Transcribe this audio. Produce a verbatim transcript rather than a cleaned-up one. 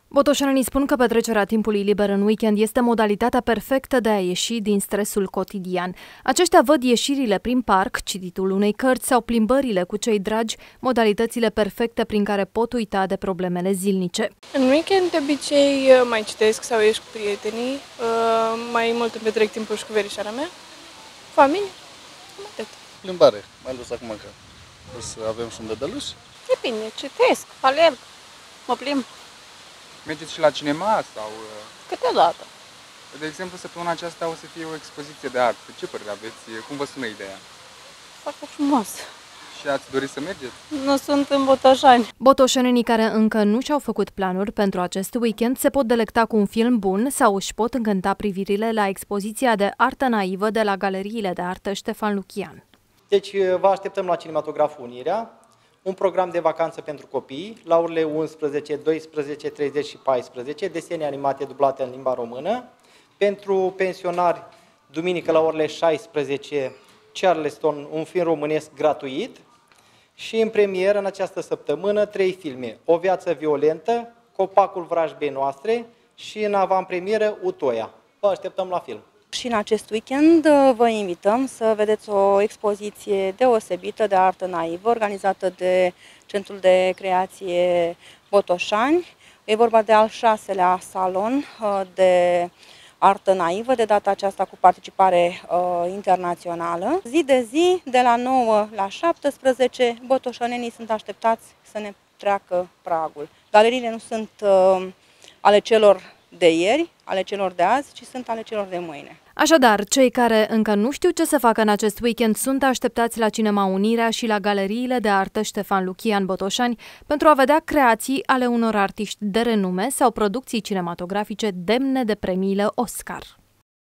Botoșanenii spun că petrecerea timpului liber în weekend este modalitatea perfectă de a ieși din stresul cotidian. Aceștia văd ieșirile prin parc, cititul unei cărți sau plimbările cu cei dragi, modalitățile perfecte prin care pot uita de problemele zilnice. În weekend, de obicei, mai citesc sau ieși cu prietenii, mai mult îmi petrec timpul și cu verișoara mea, familie, cam atât. Plimbare, mai ales acum că o să avem și un dădăluș. Depinde, citesc, alerg, mă plimb. Mergeți și la cinema sau... Câteodată. De exemplu, săptămâna aceasta o să fie o expoziție de artă. Ce părere aveți? Cum vă sună ideea? Foarte frumos. Și ați dori să mergeți? Nu sunt în Botoșani. Botoșanenii care încă nu și-au făcut planuri pentru acest weekend se pot delecta cu un film bun sau își pot încânta privirile la expoziția de artă naivă de la Galeriile de Artă Ștefan Lucian. Deci vă așteptăm la Cinematograful Unirea, un program de vacanță pentru copii, la orele unsprezece, doisprezece, treizeci și paisprezece, desene animate dublate în limba română. Pentru pensionari, duminică la orele șaisprezece, Charleston, un film românesc gratuit. Și în premieră, în această săptămână, trei filme: O viață violentă, Copacul vrajbei noastre și în avantpremieră Utoia. Vă așteptăm la film. Și în acest weekend vă invităm să vedeți o expoziție deosebită de artă naivă, organizată de Centrul de Creație Botoșani. E vorba de al șaselea salon de artă naivă, de data aceasta cu participare uh, internațională. Zi de zi, de la nouă la șaptesprezece, botoșanenii sunt așteptați să ne treacă pragul. Galeriile nu sunt uh, ale celor de ieri, ale celor de azi, ci sunt ale celor de mâine. Așadar, cei care încă nu știu ce să facă în acest weekend sunt așteptați la Cinema Unirea și la Galeriile de Artă Ștefan Lucian Botoșani pentru a vedea creații ale unor artiști de renume sau producții cinematografice demne de premiile Oscar.